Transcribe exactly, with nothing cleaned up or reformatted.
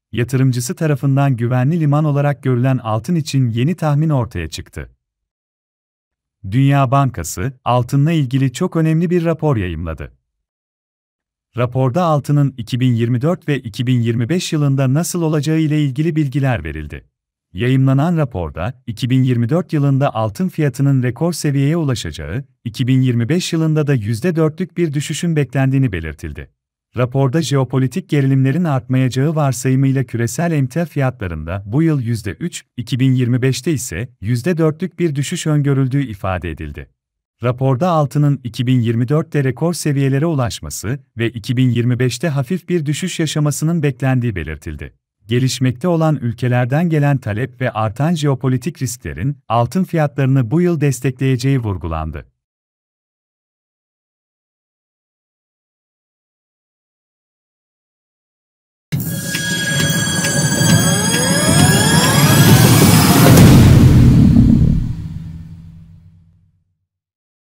Yatırımcısı tarafından güvenli liman olarak görülen altın için yeni tahmin ortaya çıktı. Dünya Bankası, altınla ilgili çok önemli bir rapor yayımladı. Raporda altının iki bin yirmi dört ve iki bin yirmi beş yılında nasıl olacağı ile ilgili bilgiler verildi. Yayımlanan raporda, iki bin yirmi dört yılında altın fiyatının rekor seviyeye ulaşacağı, iki bin yirmi beş yılında da yüzde dörtlük bir düşüşün beklendiğini belirtildi. Raporda jeopolitik gerilimlerin artmayacağı varsayımıyla küresel emtia fiyatlarında bu yıl yüzde üç, iki bin yirmi beşte ise yüzde dörtlük bir düşüş öngörüldüğü ifade edildi. Raporda altının iki bin yirmi dörtte rekor seviyelere ulaşması ve iki bin yirmi beşte hafif bir düşüş yaşamasının beklendiği belirtildi. Gelişmekte olan ülkelerden gelen talep ve artan jeopolitik risklerin altın fiyatlarını bu yıl destekleyeceği vurgulandı.